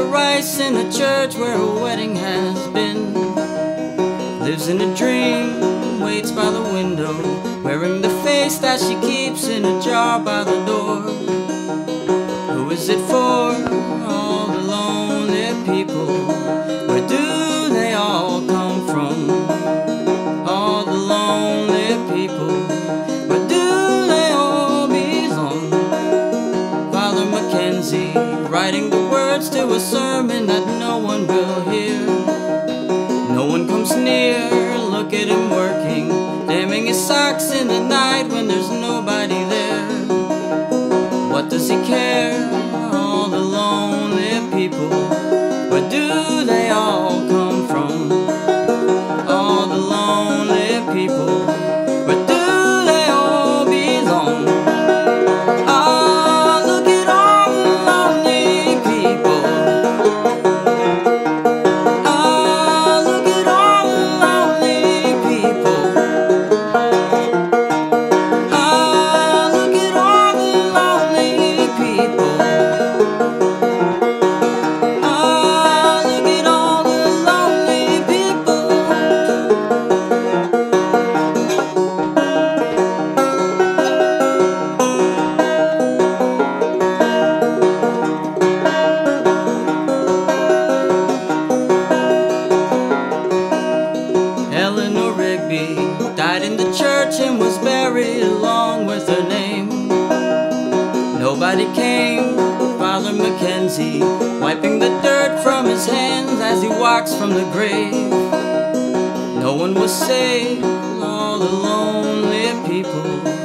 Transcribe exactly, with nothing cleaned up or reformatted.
rice in the church where a wedding has been. Lives in a dream, waits by the window, wearing the face that she keeps in a jar by the door. Who is it for? All the lonely people. Where do they all come from? All the lonely people. Where do they all belong? Father Mackenzie, writing the words to a sermon that no one will hear. No one comes near, look at him working, damning his socks in the night when there's nobody there. What does he care? All the lonely people. Where do they all come from? All the lonely people. Where do they all belong? Ah, look at all the lonely people. Ah, look at all the lonely people. Ah, look at all the lonely people. Ah, look at all the lonely people. Eleanor Rigby died in the church and was buried along with her name. Nobody came. Father Mackenzie wiping the dirt from his hands as he walks from the grave. No one was saved. All the lonely people.